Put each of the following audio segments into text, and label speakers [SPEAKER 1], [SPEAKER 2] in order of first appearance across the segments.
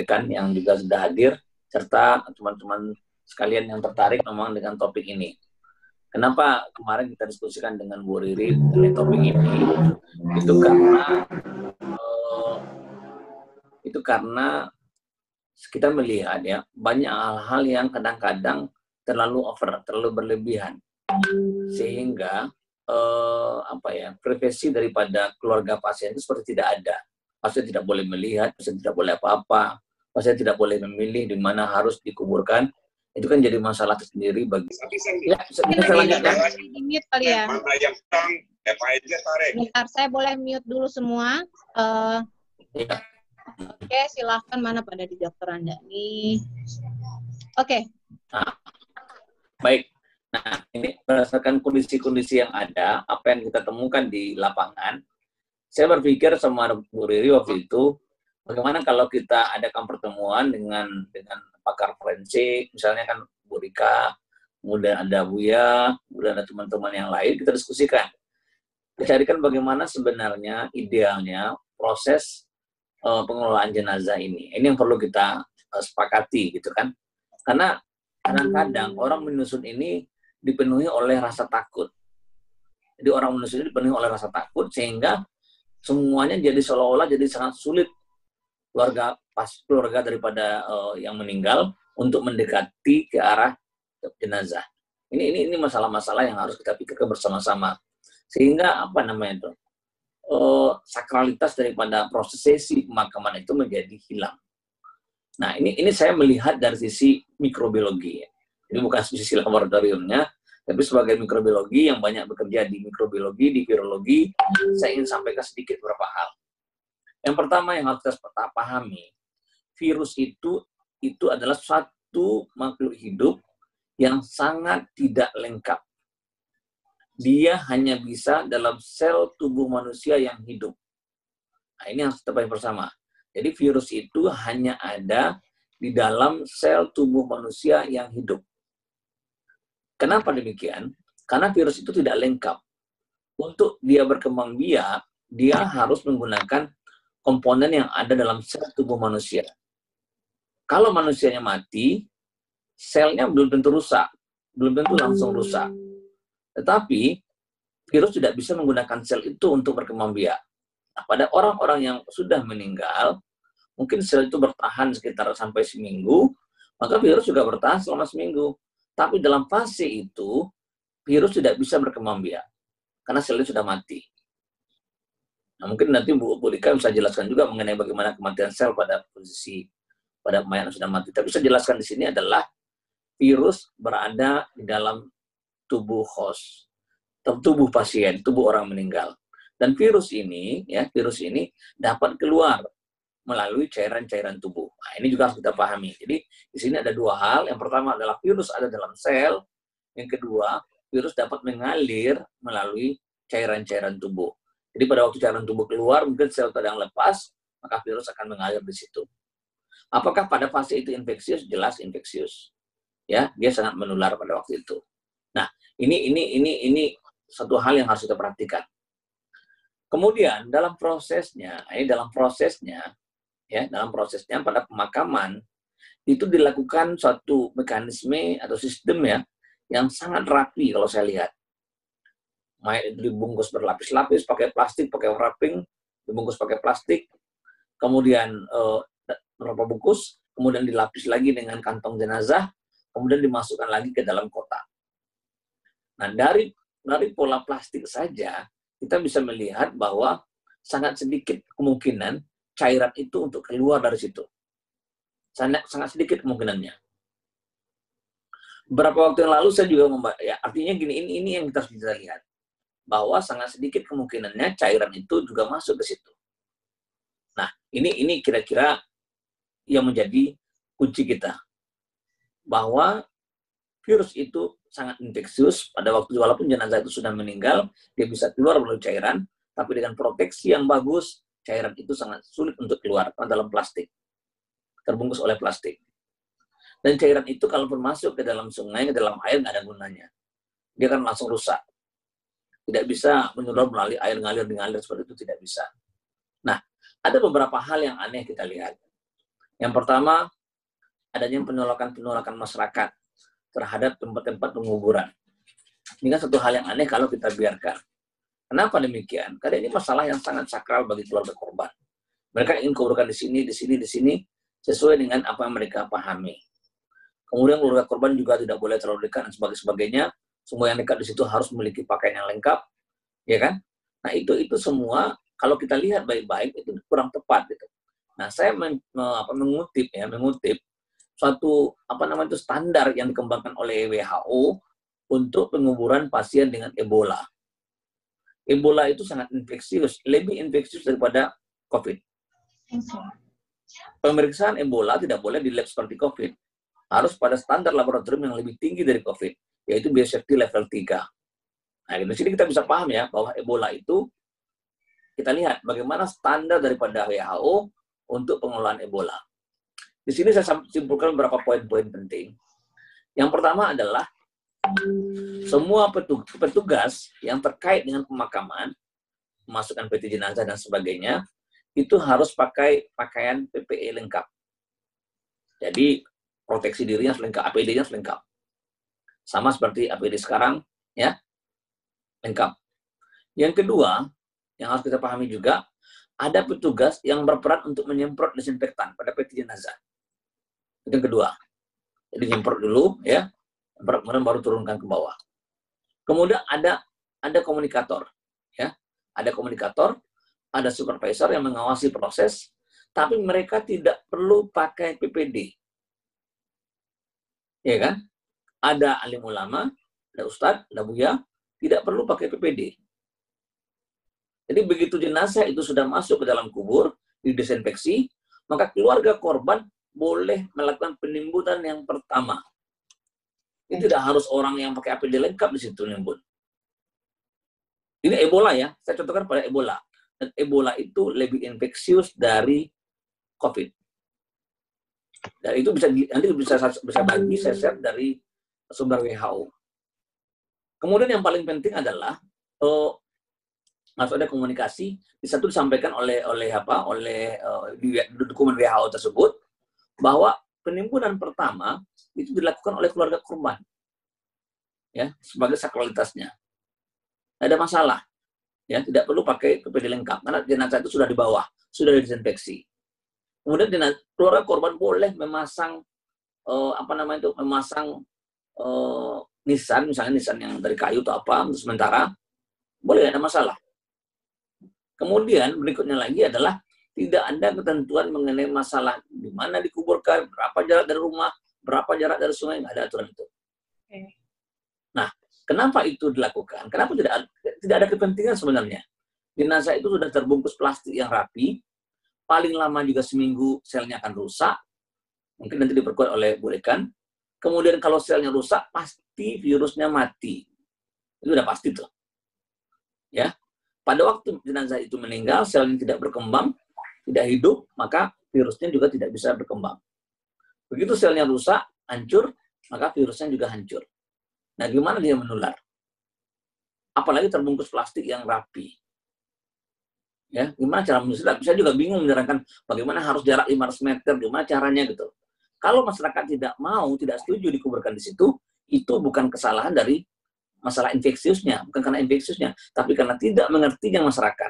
[SPEAKER 1] rekan yang juga sudah hadir, serta teman-teman sekalian yang tertarik memang dengan topik ini. Kenapa kemarin kita diskusikan dengan Bu Riri mengenai topik ini? Itu karena kita melihat ya banyak hal-hal yang kadang-kadang terlalu over, terlalu berlebihan, sehingga privasi daripada keluarga pasien itu seperti tidak ada. Pasien tidak boleh melihat, pasien tidak boleh apa-apa, pasien tidak boleh memilih di mana harus dikuburkan. Itu kan jadi masalah tersendiri bagi.
[SPEAKER 2] Ya, selanjutnya. Mute kali ya. Bentar, saya boleh mute dulu semua.
[SPEAKER 1] Ya.
[SPEAKER 2] Oke, silahkan. Mana pada di dokter Anda nih? Oke.
[SPEAKER 1] Nah, baik. Nah, ini berdasarkan kondisi-kondisi yang ada, apa yang kita temukan di lapangan, saya berpikir sama Bu Riri waktu itu, bagaimana kalau kita adakan pertemuan dengan pakar forensik, misalnya kan Bu Rika, kemudian ada Buya, kemudian ada teman-teman yang lain, kita diskusikan. Kita carikan bagaimana sebenarnya idealnya proses pengelolaan jenazah ini. Ini yang perlu kita sepakati, gitu kan. Karena kadang-kadang orang menyusun ini dipenuhi oleh rasa takut. Jadi orang menyusun ini dipenuhi oleh rasa takut, sehingga semuanya jadi seolah-olah jadi sangat sulit keluarga daripada yang meninggal untuk mendekati ke arah jenazah. Ini masalah-masalah yang harus kita pikirkan bersama-sama, sehingga sakralitas daripada proses sesi pemakaman itu menjadi hilang. Nah, ini saya melihat dari sisi mikrobiologi. Jadi bukan sisi laboratoriumnya, tapi sebagai mikrobiologi yang banyak bekerja di mikrobiologi, di virologi, saya ingin sampaikan sedikit beberapa hal. Yang pertama yang harus kita pahami, virus itu adalah suatu makhluk hidup yang sangat tidak lengkap. Dia hanya bisa dalam sel tubuh manusia yang hidup. Nah, ini harus kita pahami bersama. Jadi virus itu hanya ada di dalam sel tubuh manusia yang hidup. Kenapa demikian? Karena virus itu tidak lengkap. Untuk dia berkembang biak, dia harus menggunakan komponen yang ada dalam sel tubuh manusia. Kalau manusianya mati, selnya belum tentu rusak, belum tentu langsung rusak. Tetapi virus tidak bisa menggunakan sel itu untuk berkembang biak. Nah, pada orang-orang yang sudah meninggal, mungkin sel itu bertahan sekitar sampai seminggu, maka virus juga bertahan selama seminggu. Tapi dalam fase itu, virus tidak bisa berkembang biak, karena selnya sudah mati. Nah, mungkin nanti Bu Rika bisa jelaskan juga mengenai bagaimana kematian sel pada mayat yang sudah mati. Tapi saya jelaskan di sini adalah virus berada di dalam tubuh host, tubuh pasien, tubuh orang meninggal. Dan virus ini dapat keluar melalui cairan-cairan tubuh. Nah, ini juga harus kita pahami. Jadi di sini ada dua hal. Yang pertama adalah virus ada dalam sel. Yang kedua, virus dapat mengalir melalui cairan-cairan tubuh. Jadi pada waktu cairan tubuh keluar, mungkin sel sedang lepas, maka virus akan mengalir di situ. Apakah pada fase itu infeksius? Jelas infeksius. Ya, dia sangat menular pada waktu itu. Nah, ini satu hal yang harus kita perhatikan. Kemudian dalam prosesnya pada pemakaman itu dilakukan suatu mekanisme atau sistem ya yang sangat rapi kalau saya lihat. Mayat itu dibungkus berlapis-lapis, pakai plastik, pakai wrapping, dibungkus pakai plastik, kemudian berapa bungkus, kemudian dilapis lagi dengan kantong jenazah, kemudian dimasukkan lagi ke dalam kotak. Nah, dari pola plastik saja, kita bisa melihat bahwa sangat sedikit kemungkinan cairan itu untuk keluar dari situ. Sangat sedikit kemungkinannya. Beberapa waktu yang lalu saya juga artinya gini, ini yang kita harus bisa lihat. Bahwa sangat sedikit kemungkinannya cairan itu juga masuk ke situ. Nah, ini kira-kira yang menjadi kunci kita. Bahwa virus itu sangat infeksius pada waktu walaupun jenazah itu sudah meninggal, dia bisa keluar melalui cairan, tapi dengan proteksi yang bagus, cairan itu sangat sulit untuk keluar karena dalam plastik. Terbungkus oleh plastik. Dan cairan itu kalaupun masuk ke dalam sungai, ke dalam air, nggak ada gunanya. Dia akan langsung rusak. Tidak bisa menyulut melalui air ngalir seperti itu, tidak bisa. Nah, ada beberapa hal yang aneh kita lihat. Yang pertama, adanya penolakan masyarakat terhadap tempat-tempat penguburan. Ini kan satu hal yang aneh kalau kita biarkan. Kenapa demikian? Karena ini masalah yang sangat sakral bagi keluarga korban. Mereka ingin kuburkan di sini, sesuai dengan apa yang mereka pahami. Kemudian keluarga korban juga tidak boleh terlalu dekat dan sebagainya. Semua yang dekat di situ harus memiliki pakaian yang lengkap, ya kan? Nah itu semua kalau kita lihat baik-baik itu kurang tepat gitu. Nah saya mengutip suatu standar yang dikembangkan oleh WHO untuk penguburan pasien dengan Ebola. Ebola itu sangat infeksius, lebih infeksius daripada COVID. Pemeriksaan Ebola tidak boleh di lab seperti COVID. Harus pada standar laboratorium yang lebih tinggi dari COVID, yaitu biosafety level 3. Nah, di sini kita bisa paham ya, bahwa Ebola itu, kita lihat bagaimana standar daripada WHO untuk pengelolaan Ebola. Di sini saya simpulkan beberapa poin-poin penting. Yang pertama adalah, semua petugas yang terkait dengan pemakaman, memasukkan peti jenazah dan sebagainya, itu harus pakai pakaian PPE lengkap. Jadi, proteksi dirinya lengkap, APD-nya lengkap. Sama seperti APD sekarang, ya, lengkap. Yang kedua, yang harus kita pahami juga, ada petugas yang berperan untuk menyemprot desinfektan pada peti jenazah. Itu yang kedua. Jadi nyemprot dulu, ya, kemudian baru turunkan ke bawah. Kemudian ada komunikator, ya, ada komunikator, ada supervisor yang mengawasi proses, tapi mereka tidak perlu pakai PPD. Ya kan? Ada alim ulama, ada ustadz, ada buya, tidak perlu pakai PPD. Jadi begitu jenazah itu sudah masuk ke dalam kubur, didesinfeksi, maka keluarga korban boleh melakukan penimbunan yang pertama. Ini tidak harus orang yang pakai APD lengkap di situ nimbun. Ini Ebola ya, saya contohkan pada Ebola. Dan Ebola itu lebih infeksius dari COVID. Dan itu nanti bisa bagi saya share dari sumber WHO. Kemudian yang paling penting adalah harus ada komunikasi. Di satu disampaikan oleh dokumen WHO tersebut bahwa penimbunan pertama itu dilakukan oleh keluarga korban, ya, sebagai sakralitasnya. Tidak ada masalah, ya, tidak perlu pakai PPD lengkap karena jenazah itu sudah di bawah, sudah didesinfeksi. Kemudian keluarga korban boleh memasang nisan, misalnya nisan yang dari kayu atau apa untuk sementara, boleh, ada masalah. Kemudian berikutnya lagi adalah tidak ada ketentuan mengenai masalah di mana dikuburkan, berapa jarak dari rumah, berapa jarak dari sungai, nggak ada aturan itu. Nah, kenapa itu dilakukan? Kenapa tidak ada kepentingan sebenarnya? Jenazah itu sudah terbungkus plastik yang rapi, paling lama juga seminggu selnya akan rusak, mungkin nanti diperkuat oleh bulekan. Kemudian kalau selnya rusak, pasti virusnya mati. Itu udah pasti tuh. Ya, pada waktu jenazah itu meninggal, selnya tidak berkembang, tidak hidup, maka virusnya juga tidak bisa berkembang. Begitu selnya rusak, hancur, maka virusnya juga hancur. Nah, gimana dia menular? Apalagi terbungkus plastik yang rapi. Ya, gimana cara menular? Saya juga bingung menerangkan bagaimana harus jarak 500 meter, gimana caranya gitu. Kalau masyarakat tidak mau, tidak setuju dikuburkan di situ, itu bukan kesalahan dari masalah infeksiusnya, bukan karena infeksiusnya, tapi karena tidak mengertinya masyarakat.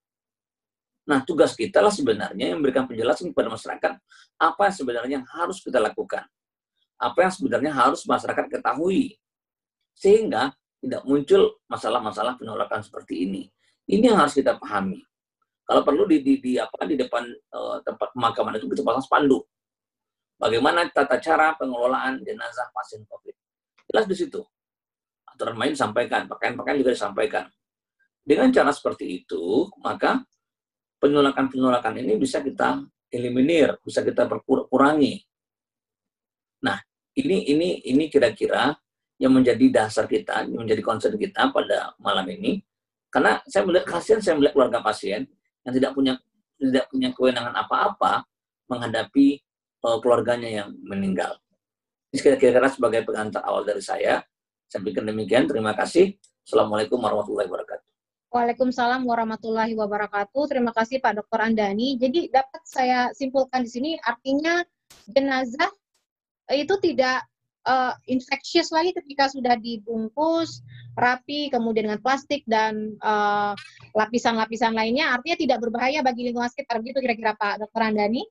[SPEAKER 1] Nah, tugas kita lah sebenarnya yang memberikan penjelasan kepada masyarakat apa yang sebenarnya harus kita lakukan. Apa yang sebenarnya harus masyarakat ketahui. Sehingga tidak muncul masalah-masalah penolakan seperti ini. Ini yang harus kita pahami. Kalau perlu di depan tempat pemakaman itu kita pasang spanduk. Bagaimana tata cara pengelolaan jenazah pasien COVID. Jelas di situ. Aturan main disampaikan, pakaian-pakaian juga disampaikan. Dengan cara seperti itu, maka penolakan-penolakan ini bisa kita eliminir, bisa kita kurangi. Nah, ini kira-kira yang menjadi dasar kita, yang menjadi concern kita pada malam ini. Karena saya melihat keluarga pasien yang tidak punya kewenangan apa-apa menghadapi keluarganya yang meninggal. Ini kira-kira sebagai pengantar awal dari saya pikir demikian. Terima kasih. Assalamualaikum warahmatullahi wabarakatuh.
[SPEAKER 2] Waalaikumsalam warahmatullahi wabarakatuh. Terima kasih Pak Dr. Andani. Jadi dapat saya simpulkan di sini artinya jenazah itu tidak infectious lagi ketika sudah dibungkus rapi, kemudian dengan plastik dan lapisan-lapisan lainnya, artinya tidak berbahaya bagi lingkungan sekitar. Begitu kira-kira Pak Dr. Andani?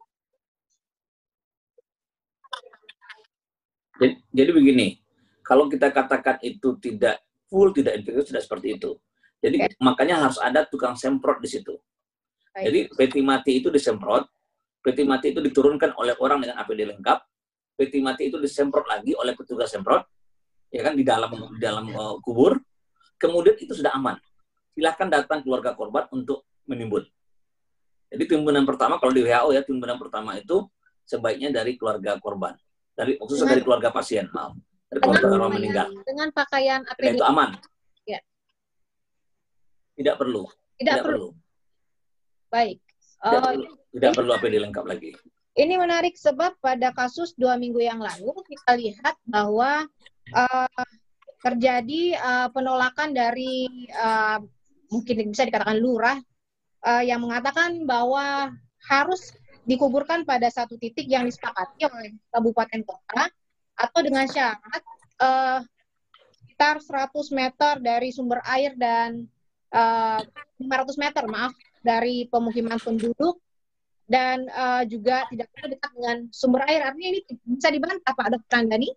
[SPEAKER 1] Jadi begini, kalau kita katakan itu tidak full, tidak infeksius, tidak seperti itu. Jadi makanya harus ada tukang semprot di situ. Jadi peti mati itu disemprot, peti mati itu diturunkan oleh orang dengan APD lengkap, peti mati itu disemprot lagi oleh petugas semprot, ya kan, di dalam kubur, kemudian itu sudah aman. Silakan datang keluarga korban untuk menimbun. Jadi timbunan pertama kalau di WHO ya, timbunan pertama itu sebaiknya dari keluarga korban. Khususnya dari keluarga pasien, maaf. Dari keluarga orang meninggal.
[SPEAKER 2] Dengan pakaian APD.
[SPEAKER 1] Itu aman.
[SPEAKER 2] Ya.
[SPEAKER 1] Tidak perlu. Tidak perlu.
[SPEAKER 2] Baik.
[SPEAKER 1] Tidak perlu APD lengkap lagi.
[SPEAKER 2] Ini menarik sebab pada kasus 2 minggu yang lalu kita lihat bahwa terjadi penolakan dari mungkin bisa dikatakan lurah yang mengatakan bahwa harus dikuburkan pada satu titik yang disepakati oleh kabupaten kota atau dengan syarat sekitar 100 meter dari sumber air dan 500 meter dari pemukiman penduduk dan juga tidak perlu dekat dengan sumber air. Artinya ini bisa dibantah Pak Dr. Andani?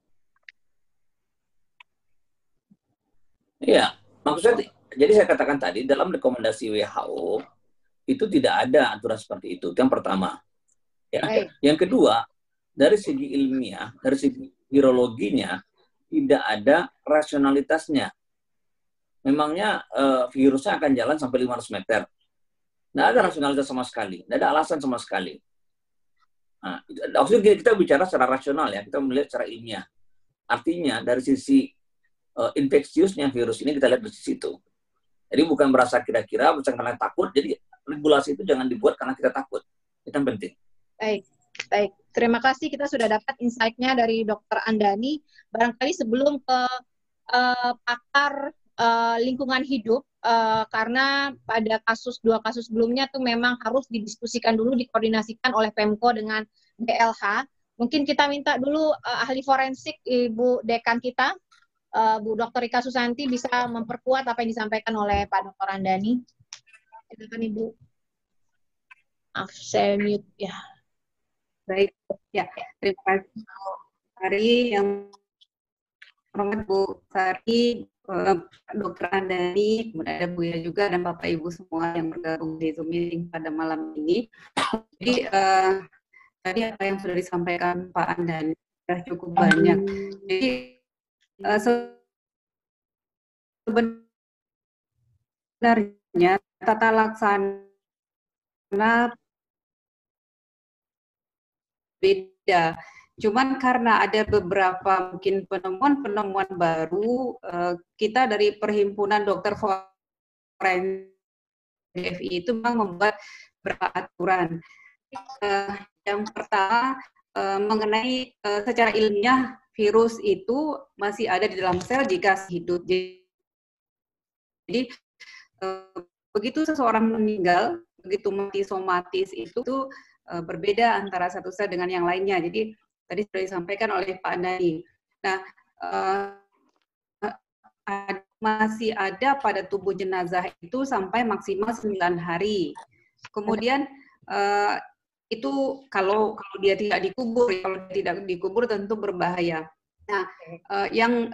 [SPEAKER 1] Iya, maksudnya jadi saya katakan tadi dalam rekomendasi WHO itu tidak ada aturan seperti itu. Itu yang pertama. Ya. Yang kedua, dari segi ilmiah, dari segi virologinya tidak ada rasionalitasnya. Memangnya virusnya akan jalan sampai 500 meter. Tidak ada rasionalitas sama sekali, tidak ada alasan sama sekali. Nah, maksudnya kita bicara secara rasional ya, kita melihat secara ilmiah. Artinya dari sisi infeksiusnya virus ini kita lihat dari sisi itu. Jadi bukan berasa kira-kira, bukan karena takut. Jadi regulasi itu jangan dibuat karena kita takut. Itu yang penting.
[SPEAKER 2] Baik. Terima kasih, kita sudah dapat insight-nya dari Dr. Andani. Barangkali sebelum ke pakar lingkungan hidup, karena pada dua kasus sebelumnya tuh memang harus didiskusikan dulu, dikoordinasikan oleh Pemko dengan DLH. Mungkin kita minta dulu ahli forensik Ibu Dekan kita, Bu Dr. Rika Susanti bisa memperkuat apa yang disampaikan oleh Pak Dr. Andani. Silakan Ibu. Maaf, saya mute ya.
[SPEAKER 3] Baik, ya. Terima kasih Bu Sari, yang hormat Bu Sari, Dr. Andani, kemudian ada Bu Ya juga, dan Bapak Ibu semua yang bergabung di Zoom meeting pada malam ini. Jadi tadi apa yang sudah disampaikan Pak Andani sudah cukup banyak. Jadi sebenarnya tata laksana beda. Cuman karena ada beberapa mungkin penemuan baru, kita dari Perhimpunan Dokter Forensik DFI itu memang membuat beberapa aturan. Yang pertama mengenai secara ilmiah virus itu masih ada di dalam sel jika hidup. Jadi begitu seseorang meninggal, begitu mati somatis itu berbeda antara satu sel dengan yang lainnya. Jadi tadi sudah disampaikan oleh Pak Andani. Nah, masih ada pada tubuh jenazah itu sampai maksimal 9 hari. Kemudian itu kalau dia tidak dikubur, kalau dia tidak dikubur tentu berbahaya. Nah, yang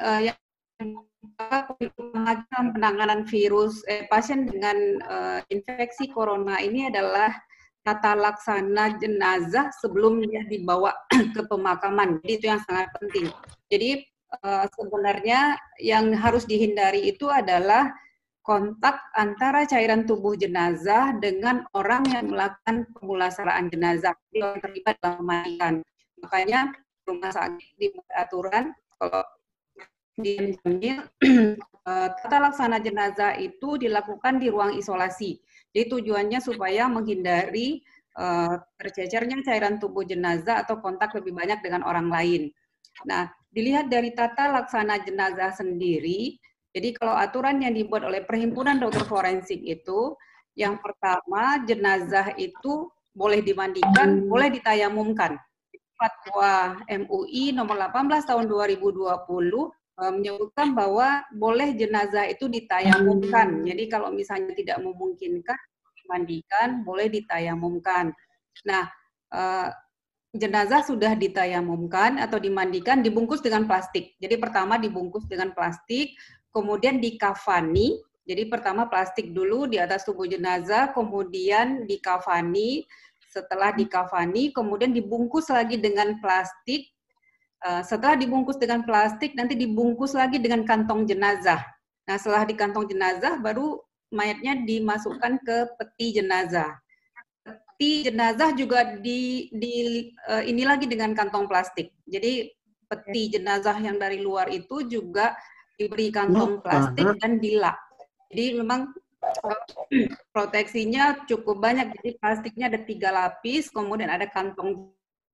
[SPEAKER 3] penanganan virus pasien dengan infeksi corona ini adalah tata laksana jenazah sebelum dia dibawa ke pemakaman. Jadi itu yang sangat penting. Jadi sebenarnya yang harus dihindari itu adalah kontak antara cairan tubuh jenazah dengan orang yang melakukan pemulasaraan jenazah, yang terlibat dalam pemandian. Makanya rumah sakit dibuat aturan kalau diambil tata laksana jenazah itu dilakukan di ruang isolasi. Jadi tujuannya supaya menghindari tercecernya cairan tubuh jenazah atau kontak lebih banyak dengan orang lain. Nah, dilihat dari tata laksana jenazah sendiri, Jadi kalau aturan yang dibuat oleh Perhimpunan Dokter Forensik itu, yang pertama jenazah itu boleh dimandikan, boleh ditayamumkan. Fatwa MUI nomor 18 tahun 2020 menyebutkan bahwa boleh jenazah itu ditayamumkan. Jadi kalau misalnya tidak memungkinkan dimandikan, boleh ditayamumkan. Nah, jenazah sudah ditayamumkan atau dimandikan, dibungkus dengan plastik. Jadi pertama dibungkus dengan plastik, kemudian dikafani. Jadi pertama plastik dulu di atas tubuh jenazah, kemudian dikafani. Setelah dikafani, kemudian dibungkus lagi dengan plastik. Setelah dibungkus dengan plastik, nanti dibungkus lagi dengan kantong jenazah. Nah, setelah di kantong jenazah, baru mayatnya dimasukkan ke peti jenazah. Peti jenazah juga ini lagi dengan kantong plastik. Jadi peti jenazah yang dari luar itu juga diberi kantong plastik dan dilap. Jadi memang proteksinya cukup banyak. Jadi plastiknya ada 3 lapis, kemudian ada kantong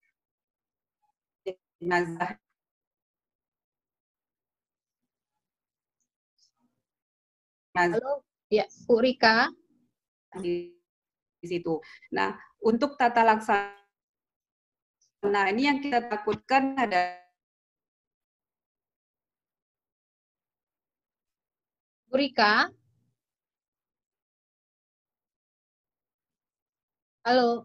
[SPEAKER 3] jenazah.
[SPEAKER 2] Halo, ya, Bu Rika.
[SPEAKER 3] Di situ. Nah, untuk tata laksana ini yang kita takutkan ada.
[SPEAKER 2] Bu Rika. Halo,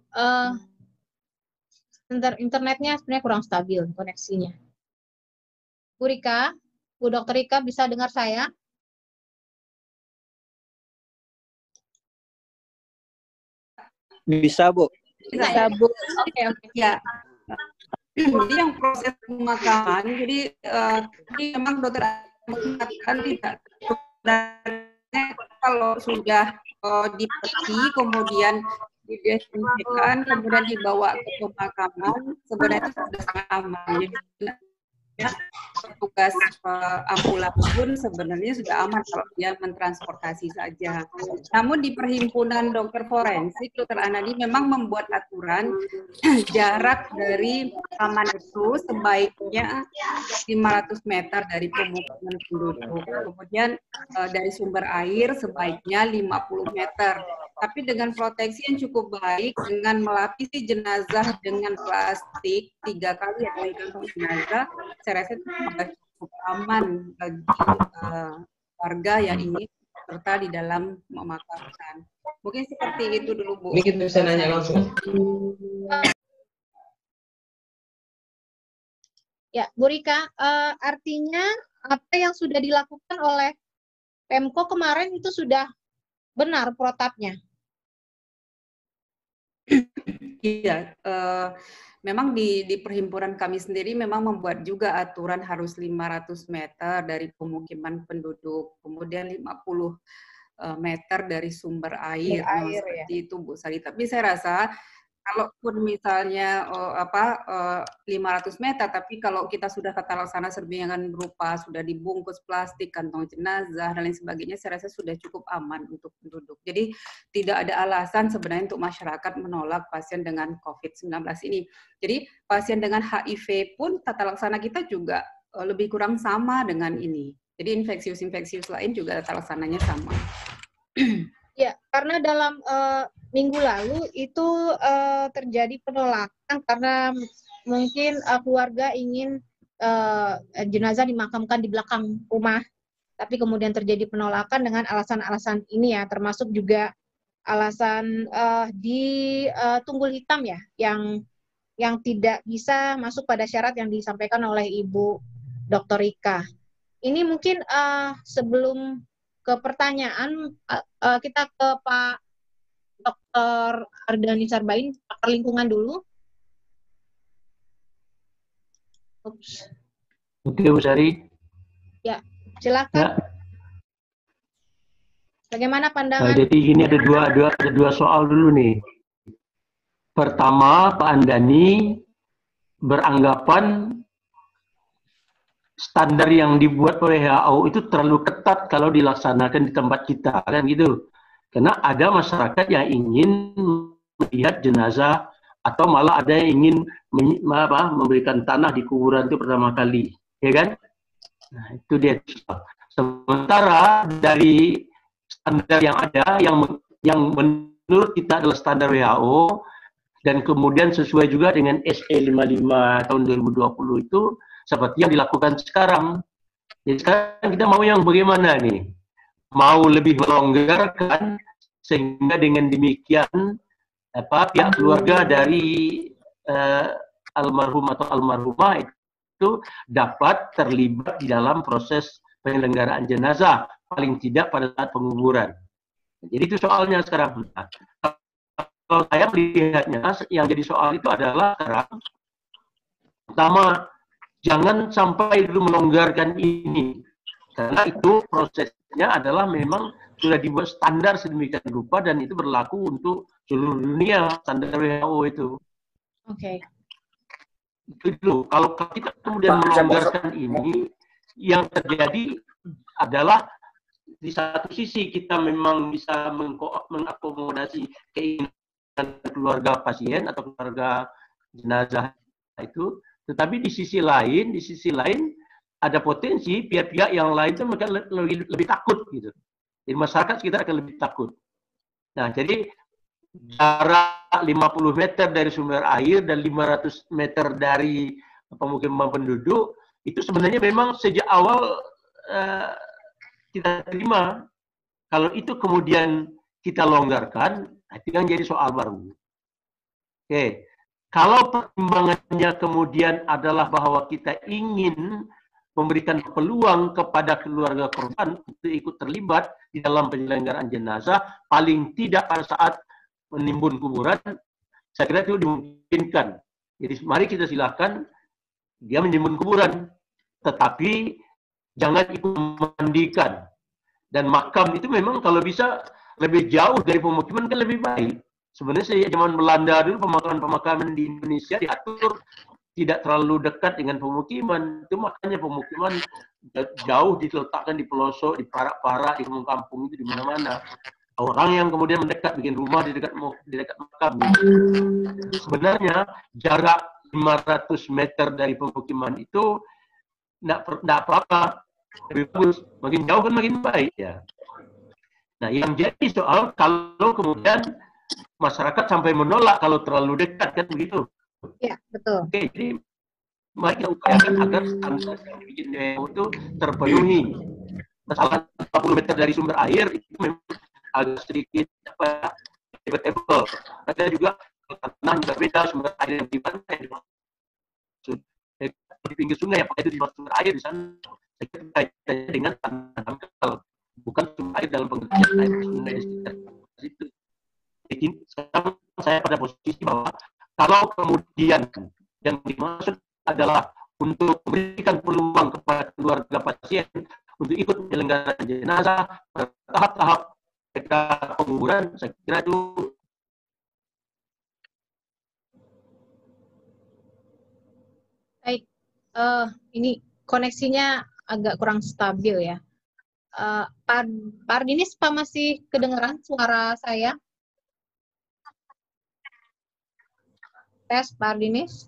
[SPEAKER 2] internetnya sebenarnya kurang stabil koneksinya. Bu Rika, Bu Dokter Rika bisa dengar saya?
[SPEAKER 4] Bisa, Bu.
[SPEAKER 2] Bisa, Bu. Oke.
[SPEAKER 3] Ya. Jadi yang proses pemakaman, jadi memang dokter mengatakan tidak sebenarnya kalau sudah dipeti, kemudian didesinfekkan, kemudian dibawa ke pemakaman, sebenarnya itu sudah sangat aman. Jadi petugas ambulans pun sebenarnya sudah aman kalau dia mentransportasi saja. Namun di Perhimpunan Dokter Forensik, Dokter Anadi memang membuat aturan jarak dari taman itu sebaiknya 500 meter dari pemukiman penduduk. Kemudian dari sumber air sebaiknya 50 meter. Tapi dengan proteksi yang cukup baik, dengan melapisi jenazah dengan plastik 3 kali atau kantong jenazah, saya rasa itu sudah cukup aman bagi warga yang ingin serta di dalam memakamkan. Mungkin seperti itu dulu, Bu.
[SPEAKER 5] Ini kita bisa nanya langsung.
[SPEAKER 2] Ya, Bu Rika, artinya apa yang sudah dilakukan oleh Pemko kemarin itu sudah benar protapnya?
[SPEAKER 3] Iya, memang di perhimpunan kami sendiri memang membuat juga aturan harus 500 meter dari pemukiman penduduk, kemudian 50 meter dari sumber air. Seperti itu, Bu Sari. Tapi saya rasa kalaupun misalnya 500 meter, tapi kalau kita sudah tata laksana sedemikian berupa sudah dibungkus plastik, kantong jenazah dan lain sebagainya, saya rasa sudah cukup aman untuk penduduk. Jadi tidak ada alasan sebenarnya untuk masyarakat menolak pasien dengan COVID-19 ini. Jadi pasien dengan HIV pun tata laksana kita juga lebih kurang sama dengan ini. Jadi infeksius lain juga tata laksananya sama.
[SPEAKER 2] Ya, karena dalam minggu lalu itu terjadi penolakan karena mungkin keluarga ingin jenazah dimakamkan di belakang rumah, tapi kemudian terjadi penolakan dengan alasan-alasan ini ya, termasuk juga alasan di Tunggul Hitam ya, yang tidak bisa masuk pada syarat yang disampaikan oleh Ibu Dr. Rika. Ini mungkin sebelum ke pertanyaan, kita ke Pak Dr. Ardhani Sarbain, pakar lingkungan dulu. Oops.
[SPEAKER 6] Oke, Bu Sari.
[SPEAKER 2] Ya, silakan. Ya. Bagaimana pandangan?
[SPEAKER 6] Jadi ini ada dua soal dulu nih. Pertama, Pak Andani beranggapan standar yang dibuat oleh WHO itu terlalu ketat kalau dilaksanakan di tempat kita, kan gitu. Karena ada masyarakat yang ingin melihat jenazah atau malah ada yang ingin memberikan tanah di kuburan itu pertama kali, ya kan? Nah, itu dia. Sementara dari standar yang ada, yang menurut kita adalah standar WHO, dan kemudian sesuai juga dengan SE 55 tahun 2020 itu, seperti yang dilakukan sekarang. Jadi sekarang kita mau yang bagaimana nih? Mau lebih melonggarkan, sehingga dengan demikian pihak keluarga dari almarhum atau almarhumah itu dapat terlibat di dalam proses penyelenggaraan jenazah, paling tidak pada saat penguburan. Jadi itu soalnya sekarang. Nah, kalau saya melihatnya, yang jadi soal itu adalah sekarang, pertama, jangan sampai dulu melonggarkan ini, karena itu prosesnya adalah memang sudah dibuat standar sedemikian rupa dan itu berlaku untuk seluruh dunia, standar WHO itu.
[SPEAKER 2] Oke.
[SPEAKER 6] Itu dulu. Kalau kita kemudian melonggarkan ini, yang terjadi adalah di satu sisi kita memang bisa mengakomodasi keinginan keluarga pasien atau keluarga jenazah itu, tetapi di sisi lain ada potensi pihak-pihak yang lain itu mereka lebih takut gitu. Jadi masyarakat sekitar akan lebih takut. Nah, jadi jarak 50 meter dari sumber air dan 500 meter dari pemukiman penduduk itu sebenarnya memang sejak awal kita terima. Kalau itu kemudian kita longgarkan, itu kan jadi soal baru. Oke, kalau pertimbangannya kemudian adalah bahwa kita ingin memberikan peluang kepada keluarga korban untuk ikut terlibat di dalam penyelenggaraan jenazah, paling tidak pada saat menimbun kuburan, saya kira itu dimungkinkan. Jadi mari kita silakan dia menimbun kuburan, tetapi jangan ikut memandikan. Dan makam itu memang kalau bisa lebih jauh dari pemukiman kan lebih baik. Sebenarnya sejak zaman Belanda dulu pemakaman-pemakaman di Indonesia diatur tidak terlalu dekat dengan pemukiman. Itu makanya pemukiman jauh diletakkan di pelosok, di parak-parak, di kampung-kampung itu di mana-mana. Orang yang kemudian mendekat bikin rumah di dekat makam. Sebenarnya jarak 500 meter dari pemukiman itu tidak apa-apa. Lebih bagus, makin jauh kan makin baik ya. Nah, yang jadi soal kalau kemudian masyarakat sampai menolak kalau terlalu dekat kan begitu.
[SPEAKER 2] Ya, betul.
[SPEAKER 6] Oke, jadi mari kita upayakan agar standar yang dibikin WHO itu terpenuhi. Masalah 40 meter dari sumber air itu memang agak sedikit debatable. Ada juga tanah juga beda, sumber air yang di pantai di pinggir sungai, apakah itu di sumber air di sana? Saya kira kaitannya dengan tanah, bukan sumber air dalam pengertian air sungai di sekitar situ. Jadi sekarang saya pada posisi bahwa kalau kemudian yang dimaksud adalah untuk memberikan peluang kepada keluarga pasien untuk ikut penyelenggaraan jenazah tahap-tahap mereka penguburan, saya kira itu
[SPEAKER 2] baik. Ini koneksinya agak kurang stabil ya. Pak Ardinis, Pak masih kedengaran suara saya? Tes, Pak Ardinis.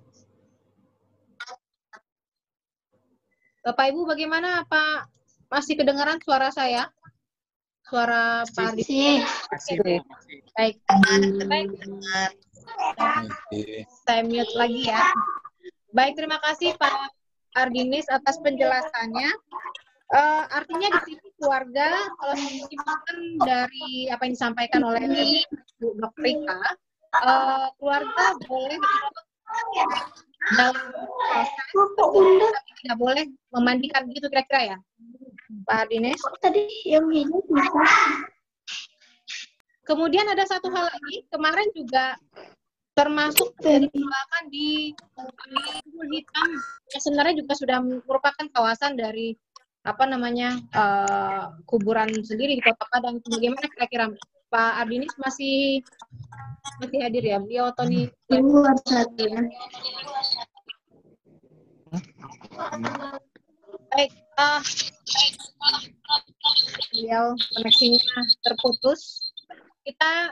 [SPEAKER 2] Bapak Ibu bagaimana, Pak? Masih kedengaran suara saya? Suara Pak Ardinis? Baik. Baik. Saya mute lagi ya. Baik, terima kasih Pak Ardinis atas penjelasannya. Artinya di sini keluarga, kalau disimpulkan dari apa yang disampaikan oleh Bu Dr. Rika, keluarga boleh ikut dalam proses, tapi tidak boleh memandikan begitu kira-kira ya, Pak Ardinis?
[SPEAKER 4] Tadi yang hidup bisa.
[SPEAKER 2] Kemudian ada satu hal lagi, kemarin juga termasuk dari penolakan di Kubur Hitam yang sebenarnya juga sudah merupakan kawasan dari apa namanya kuburan sendiri di Kota Padang. Bagaimana kira-kira Pak Ardinis masih hadir ya? Beliau Tony baik, beliau koneksinya terputus. Kita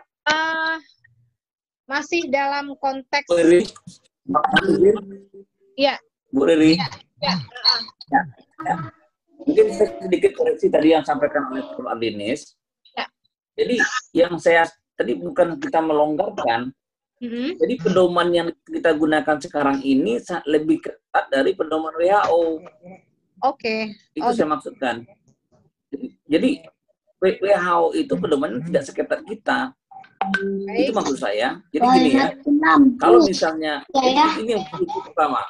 [SPEAKER 2] masih dalam konteks
[SPEAKER 1] Bu Riri.
[SPEAKER 2] iya.
[SPEAKER 1] Bu Riri.
[SPEAKER 2] Ya.
[SPEAKER 1] Mungkin saya sedikit koreksi tadi yang sampaikan oleh Prof. Ardinis.
[SPEAKER 2] Ya.
[SPEAKER 1] Jadi yang saya tadi bukan kita melonggarkan. Jadi pedoman yang kita gunakan sekarang ini lebih ketat dari pedoman WHO.
[SPEAKER 2] Oke.
[SPEAKER 1] Itu saya maksudkan. Jadi WHO itu pedoman tidak seketat kita.
[SPEAKER 2] Baik.
[SPEAKER 1] Itu maksud saya. Jadi gini ya, kalau misalnya ini yang pertama,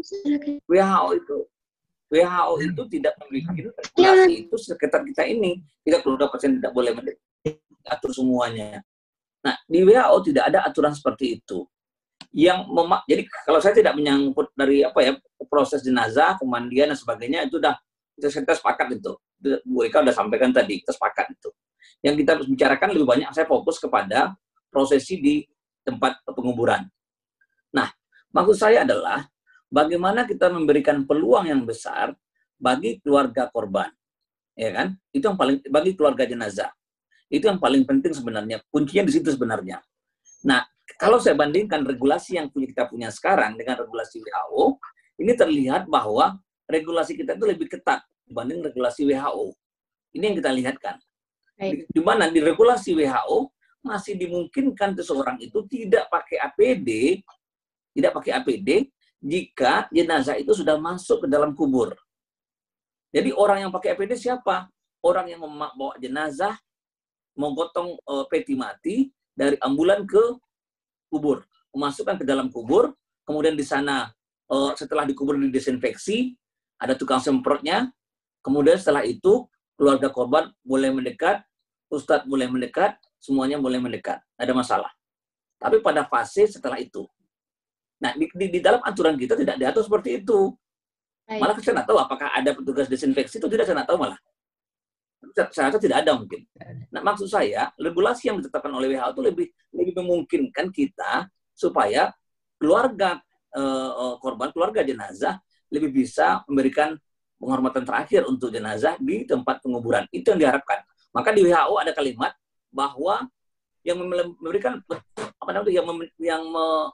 [SPEAKER 1] WHO itu tidak membuat regulasi itu sekitar kita ini. 32% tidak boleh mengatur semuanya. Nah, di WHO tidak ada aturan seperti itu. Jadi kalau saya tidak menyangkut dari proses jenazah, kemandian dan sebagainya, itu udah kita sepakat itu. Bu Eka udah sampaikan tadi, kita sepakat itu. Yang kita bicarakan lebih banyak saya fokus kepada prosesi di tempat penguburan. Nah, maksud saya adalah bagaimana kita memberikan peluang yang besar bagi keluarga korban, ya kan? Itu yang paling, bagi keluarga jenazah. Itu yang paling penting sebenarnya. Kuncinya di situ sebenarnya. Nah, kalau saya bandingkan regulasi yang kita punya sekarang dengan regulasi WHO, ini terlihat bahwa regulasi kita itu lebih ketat dibanding regulasi WHO. Ini yang kita lihatkan. Di mana di regulasi WHO masih dimungkinkan seseorang itu tidak pakai APD jika jenazah itu sudah masuk ke dalam kubur. Jadi orang yang pakai APD siapa? Orang yang membawa jenazah, menggotong peti mati dari ambulan ke kubur, memasukkan ke dalam kubur, kemudian di sana setelah dikubur didesinfeksi, ada tukang semprotnya, kemudian setelah itu keluarga korban boleh mendekat, ustadz boleh mendekat, semuanya boleh mendekat, ada masalah. Tapi pada fase setelah itu. Nah, di dalam aturan kita tidak diatur seperti itu. Malah saya nggak tahu apakah ada petugas desinfeksi itu tidak, saya nggak tahu malah. Saya rasa tidak ada mungkin. Nah, maksud saya, regulasi yang ditetapkan oleh WHO itu lebih memungkinkan kita supaya keluarga korban, keluarga jenazah lebih bisa memberikan penghormatan terakhir untuk jenazah di tempat penguburan. Itu yang diharapkan. Maka di WHO ada kalimat bahwa yang memberikan yang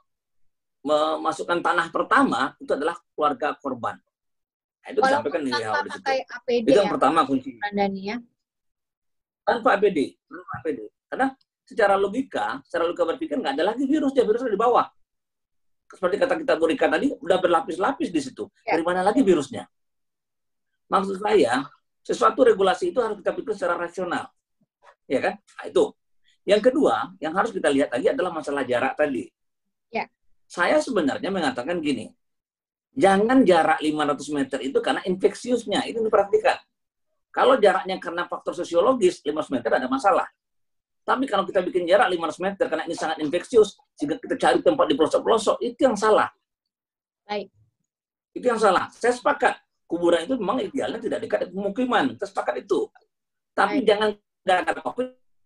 [SPEAKER 1] memasukkan tanah pertama itu adalah keluarga korban. Nah, itu disampaikan di WHO di situ.
[SPEAKER 2] APD
[SPEAKER 1] itu yang pertama kunci.
[SPEAKER 2] Ya?
[SPEAKER 1] Tanpa APD. Karena secara logika berpikir nggak ada lagi virusnya di bawah. Seperti kata kita berikan tadi, udah berlapis-lapis di situ. Dari mana lagi virusnya? Maksud saya, sesuatu regulasi itu harus kita pikir secara rasional. Ya kan? Nah, itu. Yang kedua, yang harus kita lihat lagi adalah masalah jarak tadi.
[SPEAKER 2] Ya.
[SPEAKER 1] Saya sebenarnya mengatakan gini, jangan jarak 500 meter itu karena infeksiusnya, itu diperhatikan. Kalau jaraknya karena faktor sosiologis, 500 meter ada masalah. Tapi kalau kita bikin jarak 500 meter karena ini sangat infeksius, sehingga kita cari tempat di pelosok-pelosok, itu yang salah.
[SPEAKER 2] Baik.
[SPEAKER 1] Itu yang salah. Saya sepakat. Kuburan itu memang idealnya tidak dekat dengan pemukiman. Kita sepakat itu. Tapi jangan gara-gara COVID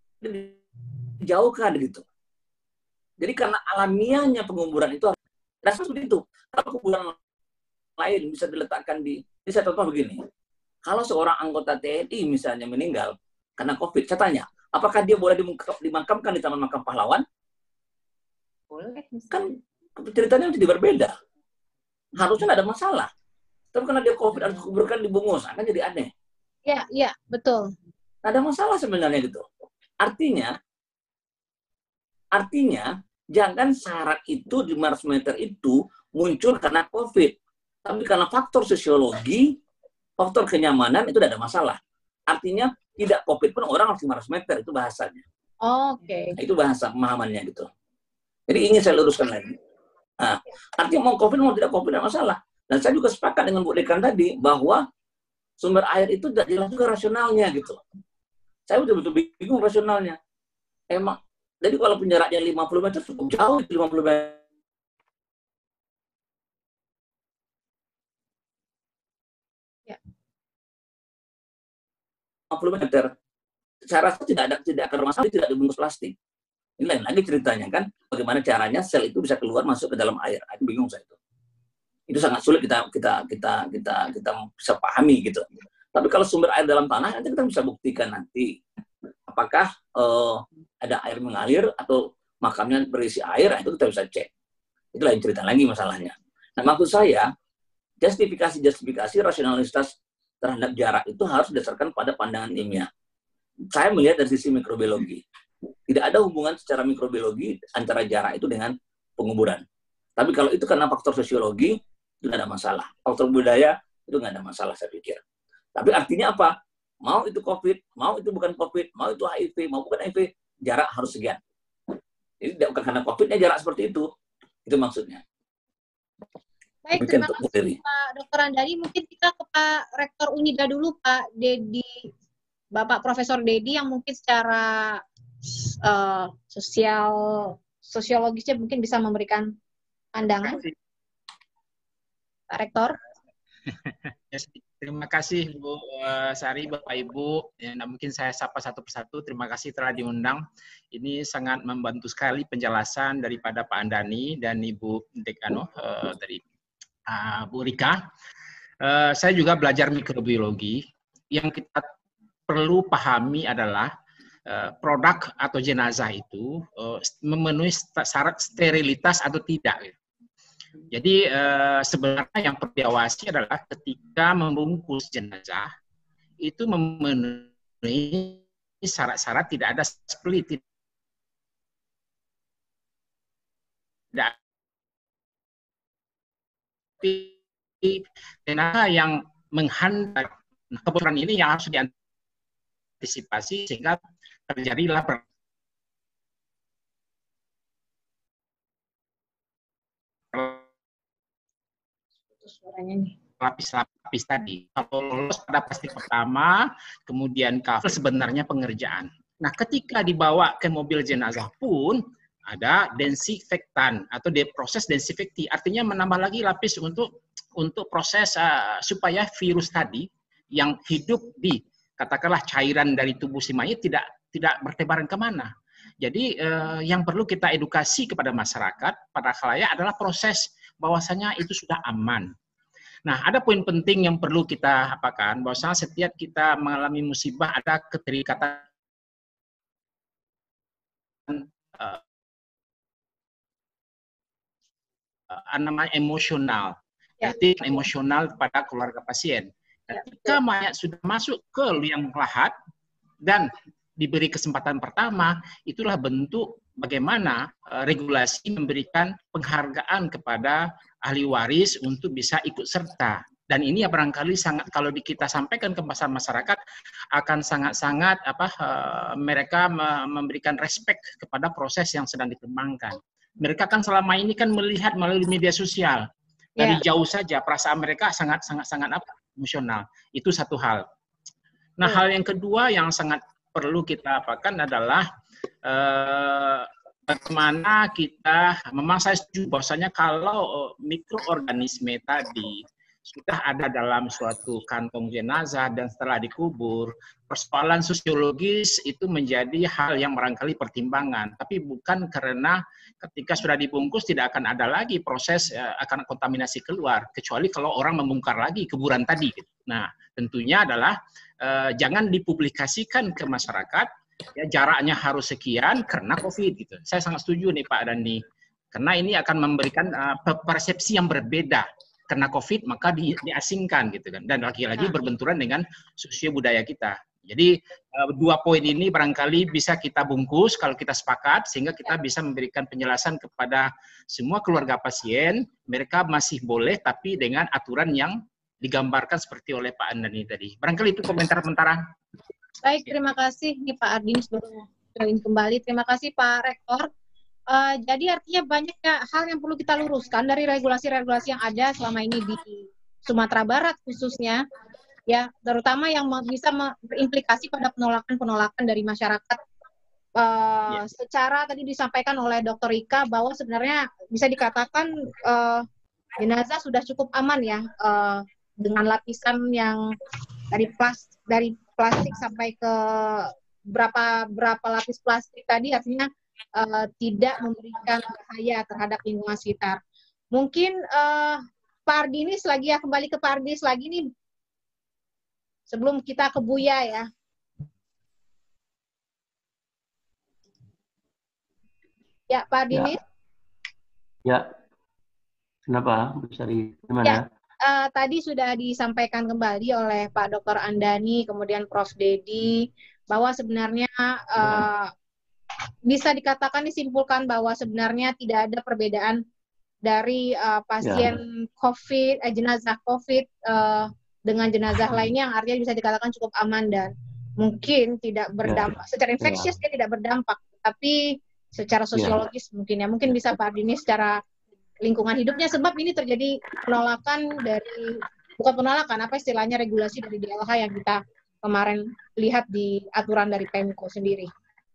[SPEAKER 1] dijauhkan gitu. Jadi karena alamiahnya penguburan itu rasa seperti itu. Kalau kuburan lain bisa diletakkan ini saya contoh begini. Kalau seorang anggota TNI misalnya meninggal karena COVID, saya tanya, apakah dia boleh dimakamkan di Taman Makam Pahlawan?
[SPEAKER 3] Boleh.
[SPEAKER 1] Kan ceritanya jadi berbeda. Harusnya tidak ada masalah. Tapi karena dia COVID harus dikuburkan di Bungus, kan jadi aneh.
[SPEAKER 2] Iya, betul.
[SPEAKER 1] Nggak ada masalah sebenarnya gitu. Artinya jangan syarat itu di 500 meter itu muncul karena COVID. Tapi karena faktor sosiologi, faktor kenyamanan itu tidak ada masalah. Artinya tidak COVID pun orang harus 500 meter, itu bahasanya.
[SPEAKER 2] Oke.
[SPEAKER 1] Itu bahasa pemahamannya gitu. Jadi ingin saya luruskan lagi. Nah, artinya mau COVID mau tidak COVID tidak masalah. Dan saya juga sepakat dengan Bu Dekan tadi bahwa sumber air itu tidak jelas juga rasionalnya gitu. Saya betul-betul bingung rasionalnya. Emang, jadi kalau jaraknya 50 meter cukup jauh, 50 meter.
[SPEAKER 2] Ya.
[SPEAKER 1] 50 meter. Saya rasa tidak akan masalah, tidak dibungkus plastik. Ini lain lagi ceritanya kan, bagaimana caranya sel itu bisa keluar masuk ke dalam air. Itu bingung saya itu. Itu sangat sulit kita bisa pahami gitu. Tapi kalau sumber air dalam tanah nanti kita bisa buktikan nanti apakah ada air mengalir atau makamnya berisi air, itu kita bisa cek. Itu lain cerita lagi masalahnya. Nah, maksud saya justifikasi rasionalitas terhadap jarak itu harus berdasarkan pada pandangan ilmiah. Saya melihat dari sisi mikrobiologi. Tidak ada hubungan secara mikrobiologi antara jarak itu dengan penguburan. Tapi kalau itu karena faktor sosiologi, itu nggak ada masalah. Faktor budaya, itu nggak ada masalah saya pikir. Tapi artinya apa? Mau itu COVID, mau itu bukan COVID, mau itu HIV, mau bukan HIV, jarak harus sekian. Jadi bukan karena COVID-nya jarak seperti itu. Itu maksudnya.
[SPEAKER 2] Baik, terima kasih Pak Dr. Andani. Mungkin kita ke Pak Rektor Unida dulu, Pak Dedi, Bapak Profesor Dedi, yang mungkin secara sosiologisnya mungkin bisa memberikan pandangan. Pak Rektor.
[SPEAKER 5] Terima kasih Bu Sari, Bapak Ibu. Ya, mungkin saya sapa satu persatu. Terima kasih telah diundang. Ini sangat membantu sekali penjelasan daripada Pak Andani dan Ibu Dekano dari Bu Rika. Saya juga belajar mikrobiologi. Yang kita perlu pahami adalah produk atau jenazah itu memenuhi syarat sterilitas atau tidak. Jadi sebenarnya yang perlu diawasi adalah ketika membungkus jenazah itu memenuhi syarat-syarat, tidak ada split, tidak jenazah yang menghantar. Nah, kebocoran ini yang harus diantisipasi sehingga terjadilah lapis-lapis tadi. Kalau lolos pada plastik pertama, kemudian cover sebenarnya pengerjaan. Nah, ketika dibawa ke mobil jenazah pun ada desinfektan atau proses desinfekti, artinya menambah lagi lapis untuk proses supaya virus tadi yang hidup di katakanlah cairan dari tubuh si mayit tidak bertebaran kemana. Jadi yang perlu kita edukasi kepada masyarakat, pada khalayak adalah proses bahwasanya itu sudah aman. Nah, ada poin penting yang perlu kita apakan, bahwasanya setiap kita mengalami musibah ada keterikatan namanya emosional, emosional pada keluarga pasien. Ketika mayat sudah masuk ke liang lahat dan diberi kesempatan pertama, itulah bentuk bagaimana regulasi memberikan penghargaan kepada ahli waris untuk bisa ikut serta. Dan ini ya barangkali sangat, kalau kita sampaikan ke masyarakat akan sangat-sangat mereka memberikan respect kepada proses yang sedang dikembangkan. Mereka kan selama ini kan melihat melalui media sosial. Dari jauh saja perasaan mereka sangat emosional. Itu satu hal. Nah, hal yang kedua yang sangat perlu kita apakan adalah bagaimana kita, memang saya setuju bahwasanya kalau mikroorganisme tadi sudah ada dalam suatu kantong jenazah dan setelah dikubur, persoalan sosiologis itu menjadi hal yang barangkali pertimbangan, tapi bukan karena ketika sudah dibungkus tidak akan ada lagi proses akan kontaminasi keluar, kecuali kalau orang membongkar lagi kuburan tadi. Nah, tentunya adalah jangan dipublikasikan ke masyarakat, ya, jaraknya harus sekian karena COVID gitu. Saya sangat setuju nih Pak Dani, karena ini akan memberikan persepsi yang berbeda. Karena COVID maka diasingkan gitu kan, dan lagi-lagi berbenturan dengan sosio budaya kita. Jadi dua poin ini barangkali bisa kita bungkus kalau kita sepakat, sehingga kita bisa memberikan penjelasan kepada semua keluarga pasien, mereka masih boleh tapi dengan aturan yang digambarkan seperti oleh Pak Andani tadi. Barangkali itu komentar sementara.
[SPEAKER 2] Baik, terima kasih nih Pak Ardinus baru join kembali. Terima kasih Pak Rektor. Jadi artinya banyak hal yang perlu kita luruskan dari regulasi-regulasi yang ada selama ini di Sumatera Barat khususnya, ya, terutama yang bisa berimplikasi pada penolakan-penolakan dari masyarakat. Secara tadi disampaikan oleh Dr. Rika bahwa sebenarnya bisa dikatakan jenazah sudah cukup aman ya, dengan lapisan yang dari plastik sampai ke berapa lapis plastik tadi, artinya tidak memberikan bahaya terhadap lingkungan sekitar. Mungkin Pak Ardinus lagi ya, kembali ke Pak Ardinus lagi nih, sebelum kita ke Buya ya. Ya, Pak Ardinus.
[SPEAKER 6] Ya. Kenapa, Bu Sari? Gimana?
[SPEAKER 2] tadi sudah disampaikan kembali oleh Pak Dr. Andani, kemudian Prof. Dedi, bahwa sebenarnya bisa dikatakan, disimpulkan bahwa sebenarnya tidak ada perbedaan dari pasien COVID, jenazah COVID dengan jenazah lainnya, yang artinya bisa dikatakan cukup aman dan mungkin tidak berdampak. Secara infeksius dia tidak berdampak, tapi secara sosiologis mungkin bisa Pak Ardini secara lingkungan hidupnya, sebab ini terjadi penolakan dari, bukan penolakan, apa istilahnya, regulasi dari DLH yang kita kemarin lihat di aturan dari Pemko sendiri.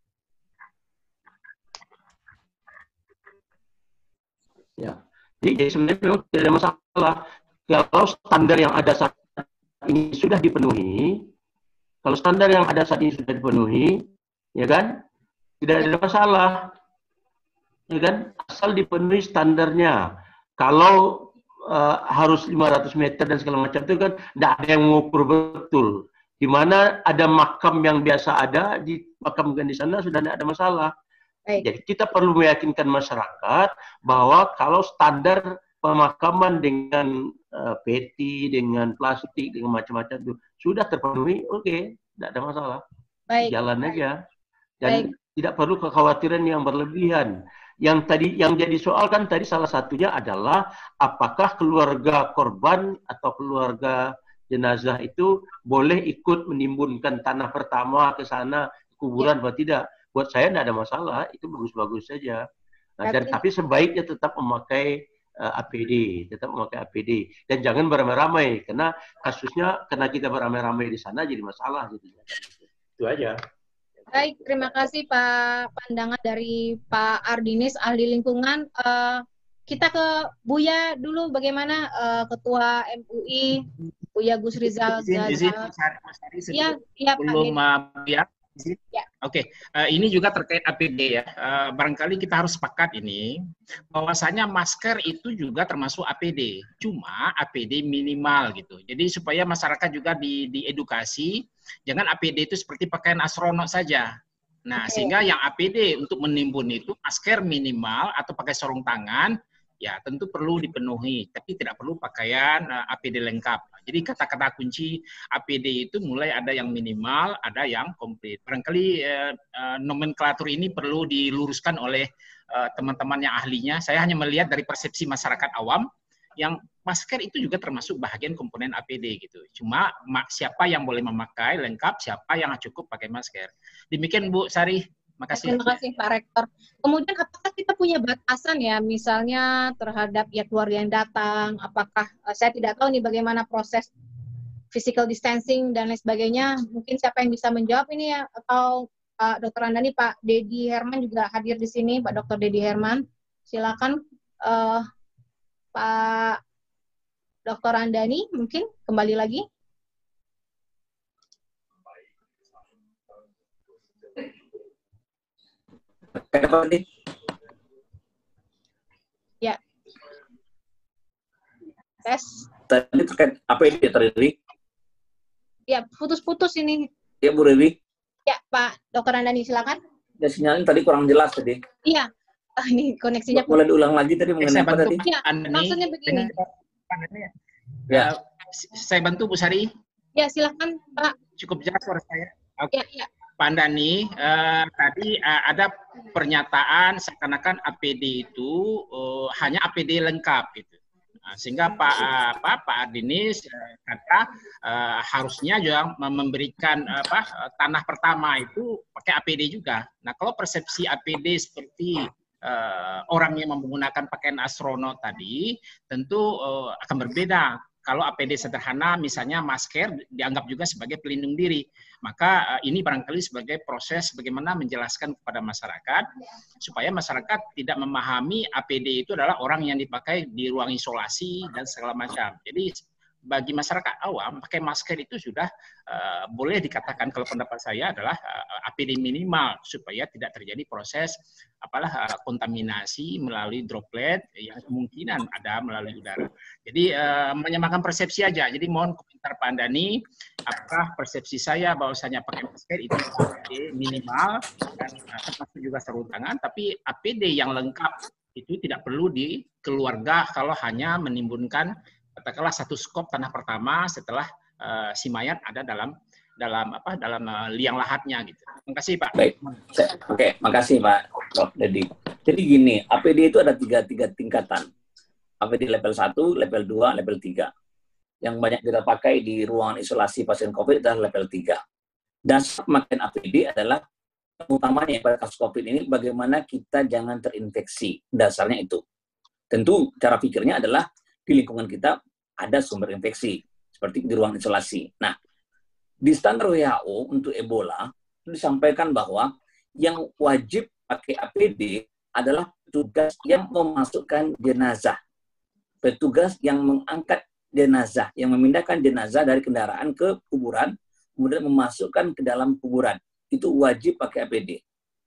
[SPEAKER 6] Ya, jadi sebenarnya memang tidak ada masalah kalau standar yang ada saat ini sudah dipenuhi. Kalau standar yang ada saat ini sudah dipenuhi, ya kan, tidak ada masalah. Ya kan, asal dipenuhi standarnya. Kalau harus 500 meter dan segala macam itu kan tidak ada yang mengukur betul. Di mana ada makam yang biasa ada, dimakamkan di sana sudah tidak ada masalah. Jadi kita perlu meyakinkan masyarakat bahwa kalau standar pemakaman dengan peti, dengan plastik, dengan macam-macam itu sudah terpenuhi, oke, tidak ada masalah. Jalan aja. Dan tidak perlu kekhawatiran yang berlebihan. Yang jadi soal kan tadi salah satunya adalah apakah keluarga korban atau keluarga jenazah itu boleh ikut menimbunkan tanah pertama ke sana kuburan atau tidak. Buat saya tidak ada masalah, itu bagus-bagus saja. Nah, tapi sebaiknya tetap memakai APD, dan jangan beramai-ramai karena kasusnya karena kita beramai-ramai di sana jadi masalah gitu. Itu aja.
[SPEAKER 2] Baik, terima kasih Pak pandangan dari Pak Ardinis, ahli lingkungan. Kita ke Buya dulu, bagaimana Ketua MUI, Buya Gus Rizal.
[SPEAKER 5] Izin,
[SPEAKER 2] Iya,
[SPEAKER 5] belum ya.
[SPEAKER 2] Ya.
[SPEAKER 5] Oke, ini juga terkait APD ya. Barangkali kita harus sepakat ini bahwasanya masker itu juga termasuk APD, cuma APD minimal gitu. Jadi supaya masyarakat juga diedukasi, jangan APD itu seperti pakaian astronot saja. Nah, sehingga yang APD untuk menimbun itu masker minimal atau pakai sarung tangan, ya tentu perlu dipenuhi, tapi tidak perlu pakaian APD lengkap. Jadi kata-kata kunci APD itu mulai ada yang minimal, ada yang komplit. Barangkali nomenklatur ini perlu diluruskan oleh teman-teman yang ahlinya. Saya hanya melihat dari persepsi masyarakat awam, yang masker itu juga termasuk bahagian komponen APD gitu. Cuma siapa yang boleh memakai lengkap, siapa yang cukup pakai masker. Demikian Bu Sari. Makasih.
[SPEAKER 2] Terima kasih Pak Rektor. Kemudian apakah kita punya batasan ya, misalnya terhadap ya keluarga yang datang, apakah saya tidak tahu nih bagaimana proses physical distancing dan lain sebagainya. Mungkin siapa yang bisa menjawab ini ya, atau Pak Dr. Andani, Pak Dedi Herman juga hadir di sini, Pak Dr. Dedi Herman. Silakan Pak Dr. Andani, mungkin kembali lagi. Ya. Tes.
[SPEAKER 1] Tadi terkait apa ini tadi?
[SPEAKER 2] Ya, putus-putus ini.
[SPEAKER 1] Ya, Bu Riri.
[SPEAKER 2] Ya, Pak Dr. Andani, silakan.
[SPEAKER 1] Ya, sinyalnya tadi kurang jelas tadi.
[SPEAKER 2] Iya. Ini koneksinya
[SPEAKER 1] boleh diulang lagi tadi mengenai apa tadi?
[SPEAKER 2] Ya, maksudnya begini.
[SPEAKER 5] Ya, saya bantu Bu Sari.
[SPEAKER 2] Ya, silakan, Pak.
[SPEAKER 5] Cukup jelas suara saya. Oke.
[SPEAKER 2] Ya.
[SPEAKER 5] Pak Andani, tadi ada pernyataan seakan-akan APD itu hanya APD lengkap gitu. Nah, sehingga Pak Ardinis kata harusnya juga memberikan tanah pertama itu pakai APD juga. Nah, kalau persepsi APD seperti orang yang menggunakan pakaian astronot tadi, tentu akan berbeda. Kalau APD sederhana, misalnya masker, dianggap juga sebagai pelindung diri. Maka ini barangkali sebagai proses bagaimana menjelaskan kepada masyarakat, supaya masyarakat tidak memahami APD itu adalah orang yang dipakai di ruang isolasi dan segala macam. Jadi bagi masyarakat awam, pakai masker itu sudah boleh dikatakan, kalau pendapat saya adalah APD minimal, supaya tidak terjadi proses kontaminasi melalui droplet yang kemungkinan ada melalui udara. Jadi menyamakan persepsi aja. Jadi mohon komentar Pak Andani, apakah persepsi saya bahwasanya pakai masker itu APD minimal dan termasuk juga sarung tangan, tapi APD yang lengkap itu tidak perlu di keluarga kalau hanya menimbunkan katakanlah satu skop tanah pertama setelah si mayat ada dalam liang lahatnya gitu. Terima kasih Pak.
[SPEAKER 1] Baik, oke, makasih Pak Prof. Jadi gini, APD itu ada tiga tingkatan. APD level 1, level 2, level 3. Yang banyak kita pakai di ruangan isolasi pasien COVID adalah level 3. Dasar pemakaian APD adalah utamanya pada kasus COVID ini bagaimana kita jangan terinfeksi. Dasarnya itu. Tentu cara pikirnya adalah di lingkungan kita ada sumber infeksi, seperti di ruang isolasi. Nah, di standar WHO untuk Ebola, disampaikan bahwa yang wajib pakai APD adalah petugas yang memasukkan jenazah. Petugas yang mengangkat jenazah, yang memindahkan jenazah dari kendaraan ke kuburan, kemudian memasukkan ke dalam kuburan. Itu wajib pakai APD.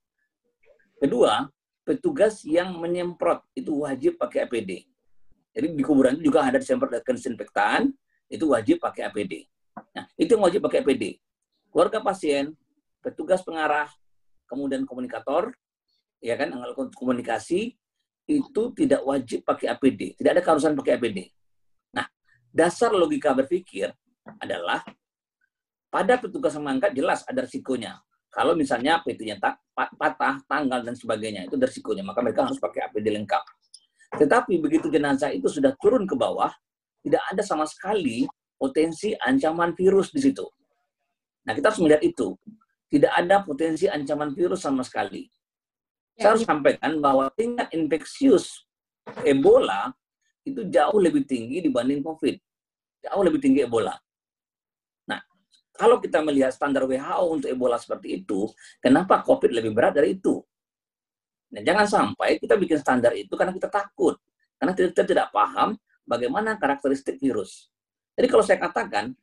[SPEAKER 1] Kedua, petugas yang menyemprot, itu wajib pakai APD. Jadi di kuburan itu juga ada disemprot desinfektan, itu wajib pakai APD. Nah, itu yang wajib pakai APD. Keluarga pasien, petugas pengarah, kemudian komunikator, ya kan, komunikasi, itu tidak wajib pakai APD. Tidak ada keharusan pakai APD. Nah, dasar logika berpikir adalah pada petugas yang mengangkat jelas ada risikonya. Kalau misalnya PT-nya patah, tanggal, dan sebagainya, itu risikonya. Maka mereka harus pakai APD lengkap. Tetapi begitu jenazah itu sudah turun ke bawah, tidak ada sama sekali potensi ancaman virus di situ. Nah, kita harus melihat itu. Tidak ada potensi ancaman virus sama sekali. Saya harus sampaikan bahwa tingkat infeksius Ebola itu jauh lebih tinggi dibanding COVID. Jauh lebih tinggi Ebola. Nah, kalau kita melihat standar WHO untuk Ebola seperti itu, kenapa COVID lebih berat dari itu? Nah, jangan sampai kita bikin standar itu karena kita takut. Karena kita tidak paham bagaimana karakteristik virus. Jadi kalau saya katakan,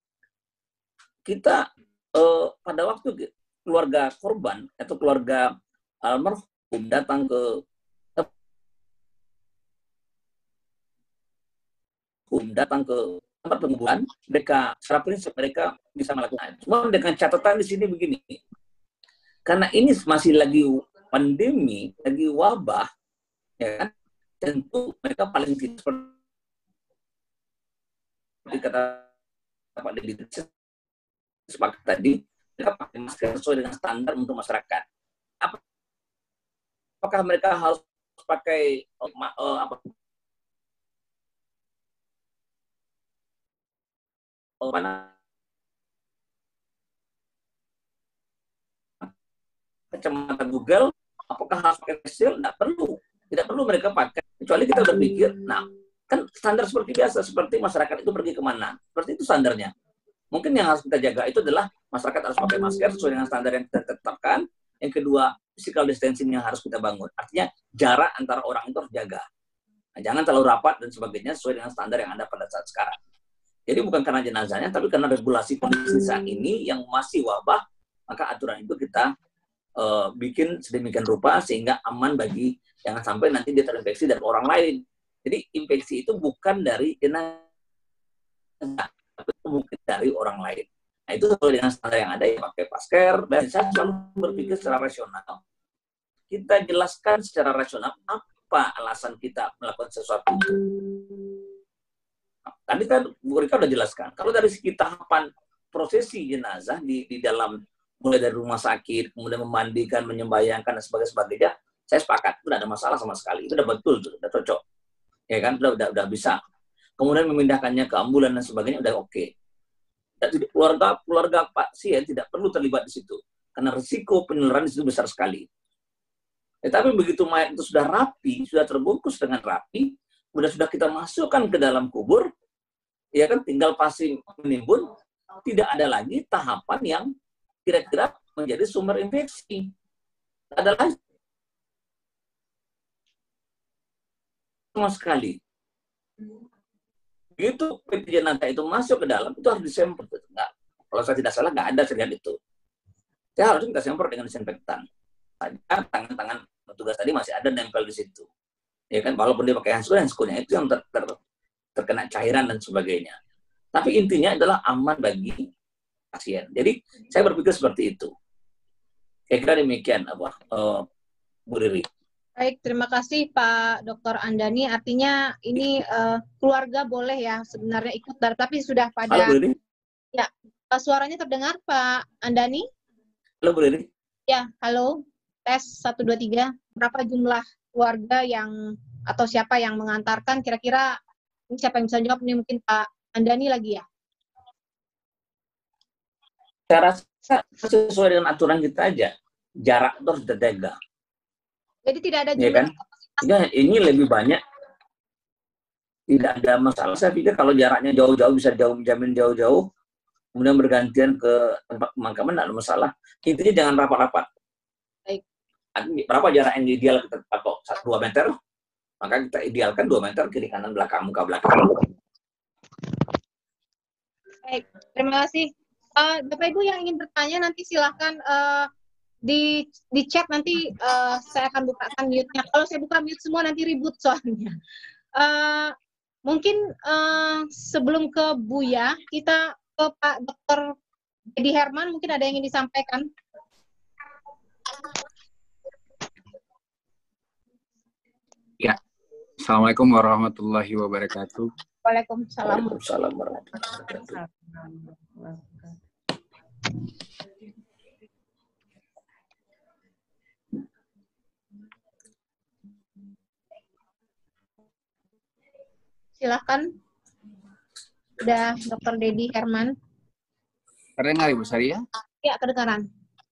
[SPEAKER 1] kita pada waktu keluarga korban atau keluarga almarhum datang ke tempat penguburan, mereka secara prinsip mereka bisa melakukan. Cuma dengan catatan di sini begini, karena ini masih lagi pandemi, lagi wabah, ya kan? Tentu mereka paling tidak seperti kata Pak Dedi sepakat tadi, mereka pakai masker sesuai dengan standar untuk masyarakat. Apakah mereka harus pakai kacamata Google? Apakah harus pakai facial? Tidak perlu mereka pakai. Kecuali kita berpikir, nah, kan standar seperti biasa, seperti masyarakat itu pergi kemana. Seperti itu standarnya. Mungkin yang harus kita jaga itu adalah masyarakat harus pakai masker sesuai dengan standar yang kita tetapkan. Yang kedua, physical distancing yang harus kita bangun. Artinya, jarak antara orang itu harus jaga. Nah, jangan terlalu rapat dan sebagainya sesuai dengan standar yang ada pada saat sekarang. Jadi bukan karena jenazahnya, tapi karena regulasi kondisi saat ini yang masih wabah, maka aturan itu kita bikin sedemikian rupa sehingga aman bagi jangan sampai nanti dia terinfeksi dari orang lain. Jadi infeksi itu bukan dari jenazah, tapi mungkin dari orang lain. Nah, itu sesuai dengan standar yang ada, ya pakai masker. Dan saya selalu berpikir secara rasional. Kita jelaskan secara rasional apa alasan kita melakukan sesuatu itu. Nah, tadi kan Bu Rika sudah jelaskan. Kalau dari segi tahapan prosesi jenazah di dalam mulai dari rumah sakit, kemudian memandikan, menyembayangkan, dan sebagainya, saya sepakat. Itu tidak ada masalah sama sekali. Itu sudah betul, sudah cocok. Ya kan, udah bisa. Kemudian memindahkannya ke ambulan dan sebagainya udah oke. Keluarga pasien tidak perlu terlibat di situ karena risiko penularan di situ besar sekali. Tetapi begitu mayat itu sudah rapi, sudah terbungkus dengan rapi, sudah kita masukkan ke dalam kubur, ya kan, tinggal pasien menimbun, tidak ada lagi tahapan yang kira-kira menjadi sumber infeksi. Tidak ada lagi sama sekali. Begitu jenazah itu masuk ke dalam, itu harus disemprot. Enggak. Kalau saya tidak salah, nggak ada serial itu. Saya harus kita semprot dengan disinfektan. Tangan-tangan petugas tadi masih ada nempel di situ. Ya kan, walaupun dia pakai handscoon-nya itu yang terkena cairan dan sebagainya. Tapi intinya adalah aman bagi pasien. Jadi saya berpikir seperti itu. Kira-kira demikian Bu Riri.
[SPEAKER 2] Baik, terima kasih Pak Dr. Andani. Artinya ini keluarga boleh ya sebenarnya ikut, tapi sudah
[SPEAKER 1] Halo,
[SPEAKER 2] pada...
[SPEAKER 1] Bu Riri?
[SPEAKER 2] Ya, suaranya terdengar Pak Andani?
[SPEAKER 1] Halo, Bu Riri?
[SPEAKER 2] Ya, halo. Tes 1, 2, 3. Berapa jumlah keluarga yang atau siapa yang mengantarkan? Kira-kira ini siapa yang bisa jawab? Ini mungkin Pak Andani lagi ya?
[SPEAKER 1] Saya rasa sesuai dengan aturan kita aja. Jarak itu harus terjaga.
[SPEAKER 2] Jadi tidak ada
[SPEAKER 1] Ya
[SPEAKER 2] jumlah
[SPEAKER 1] kan? Ini lebih banyak. Tidak ada masalah. Saya pikir kalau jaraknya jauh-jauh, bisa jamin jauh-jauh, kemudian bergantian ke tempat pemakaman, tidak ada masalah. Intinya jangan rapat-rapat.
[SPEAKER 2] Baik.
[SPEAKER 1] Berapa jarak yang ideal kita patok? 2 meter? Maka kita idealkan 2 meter, kiri kanan belakang, muka belakang.
[SPEAKER 2] Baik, terima kasih. Bapak Ibu yang ingin bertanya nanti silahkan di chat, nanti saya akan bukakan mute-nya. Kalau saya buka mute semua nanti ribut soalnya. Mungkin sebelum ke Buya, kita ke Pak Dr. Dedi Herman, mungkin ada yang ingin disampaikan.
[SPEAKER 7] Ya, Assalamualaikum warahmatullahi wabarakatuh.
[SPEAKER 2] Waalaikumsalam.
[SPEAKER 1] Waalaikumsalam warahmatullahi wabarakatuh.
[SPEAKER 2] Silahkan. Udah Dr. Dedi Herman.
[SPEAKER 7] Terdengar Ibu Saria?
[SPEAKER 2] Ya, kedengaran.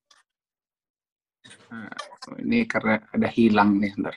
[SPEAKER 7] Nah, ini karena ada hilang nih, bentar.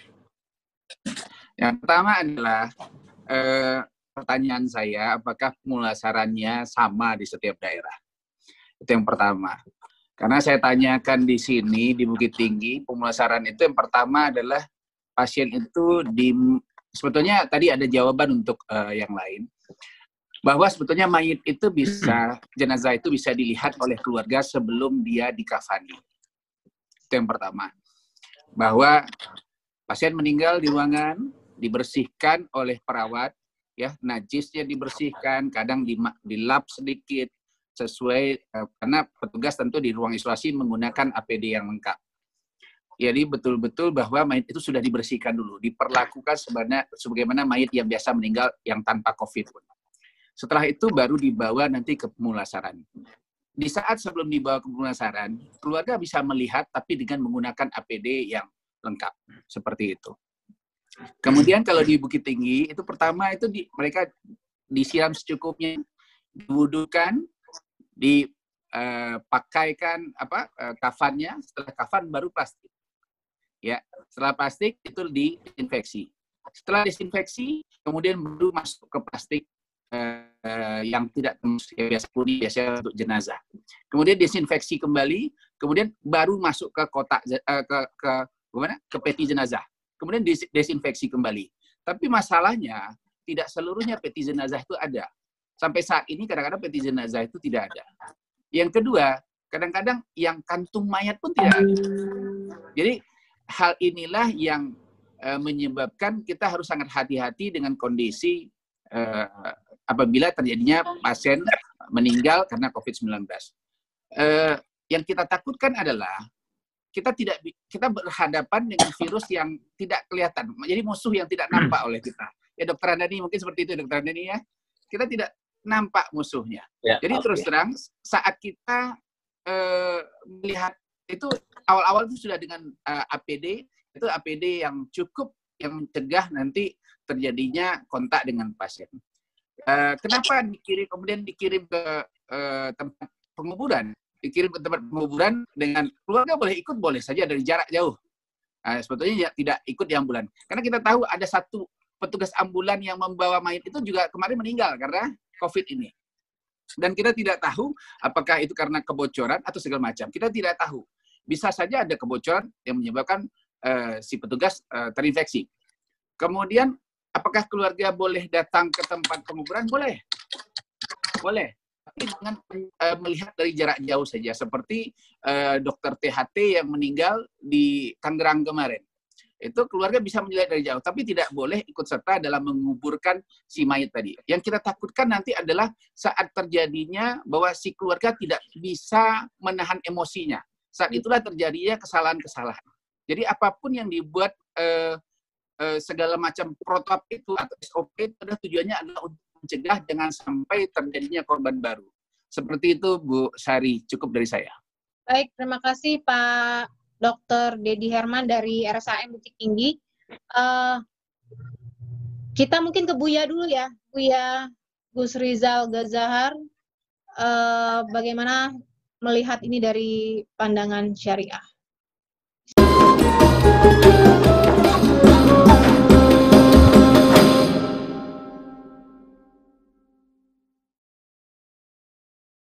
[SPEAKER 7] Yang pertama adalah pertanyaan saya, apakah pemulasarannya sama di setiap daerah? Itu yang pertama. Karena saya tanyakan di sini, di Bukit Tinggi, pemulasaran itu yang pertama adalah pasien itu sebetulnya tadi ada jawaban untuk yang lain. Bahwa sebetulnya mayit itu bisa, jenazah itu bisa dilihat oleh keluarga sebelum dia dikafani. Itu yang pertama. Bahwa pasien meninggal di ruangan, dibersihkan oleh perawat, ya, najisnya dibersihkan, kadang dilap sedikit, sesuai, karena petugas tentu di ruang isolasi menggunakan APD yang lengkap. Jadi betul-betul bahwa mayit itu sudah dibersihkan dulu, diperlakukan sebagaimana mayit yang biasa meninggal yang tanpa COVID pun. Setelah itu baru dibawa nanti ke pemulasaran. Di saat sebelum dibawa ke pemulasaran, keluarga bisa melihat tapi dengan menggunakan APD yang lengkap. Seperti itu. Kemudian kalau di Bukit Tinggi, itu pertama itu mereka disiram secukupnya, diwudukan, dipakaikan kafannya, setelah kafan baru plastik. Ya, setelah plastik itu disinfeksi. Setelah disinfeksi, kemudian baru masuk ke plastik yang tidak tembus, ya, biasanya untuk jenazah. Kemudian disinfeksi kembali, kemudian baru masuk ke kotak ke peti jenazah. Kemudian disinfeksi kembali. Tapi masalahnya tidak seluruhnya peti jenazah itu ada. Sampai saat ini kadang-kadang peti jenazah itu tidak ada. Yang kedua, kadang-kadang yang kantung mayat pun tidak ada. Jadi hal inilah yang menyebabkan kita harus sangat hati-hati dengan kondisi apabila terjadinya pasien meninggal karena COVID-19. Yang kita takutkan adalah kita berhadapan dengan virus yang tidak kelihatan, jadi musuh yang tidak nampak oleh kita. Ya Dokter Andani mungkin seperti itu Dokter Andani ya. Kita tidak nampak musuhnya. Ya, jadi terus terang saat kita melihat itu awal-awal itu sudah dengan APD, itu APD yang cukup yang mencegah nanti terjadinya kontak dengan pasien. Kenapa kemudian dikirim ke tempat penguburan? Dikirim ke tempat penguburan dengan keluarga boleh ikut, boleh saja dari jarak jauh. Sebetulnya tidak ikut di ambulan. Karena kita tahu ada satu petugas ambulan yang membawa mayat itu juga kemarin meninggal karena COVID ini. Dan kita tidak tahu apakah itu karena kebocoran atau segala macam. Kita tidak tahu. Bisa saja ada kebocoran yang menyebabkan si petugas terinfeksi. Kemudian, apakah keluarga boleh datang ke tempat penguburan? Boleh. Boleh. Tapi dengan melihat dari jarak jauh saja. Seperti Dr. THT yang meninggal di Tangerang kemarin. Itu keluarga bisa melihat dari jauh. Tapi tidak boleh ikut serta dalam menguburkan si mayat tadi. Yang kita takutkan nanti adalah saat terjadinya bahwa si keluarga tidak bisa menahan emosinya. Saat itulah terjadinya kesalahan-kesalahan. Jadi apapun yang dibuat segala macam protap itu atau SOP itu tujuannya adalah untuk mencegah jangan sampai terjadinya korban baru. Seperti itu Bu Sari, cukup dari saya.
[SPEAKER 2] Baik, terima kasih Pak Dr. Dedi Herman dari RSAM Bukit Tinggi. Kita mungkin ke Buya dulu ya, Buya Gus Rizal Gazahar. Bagaimana melihat ini dari pandangan syariah?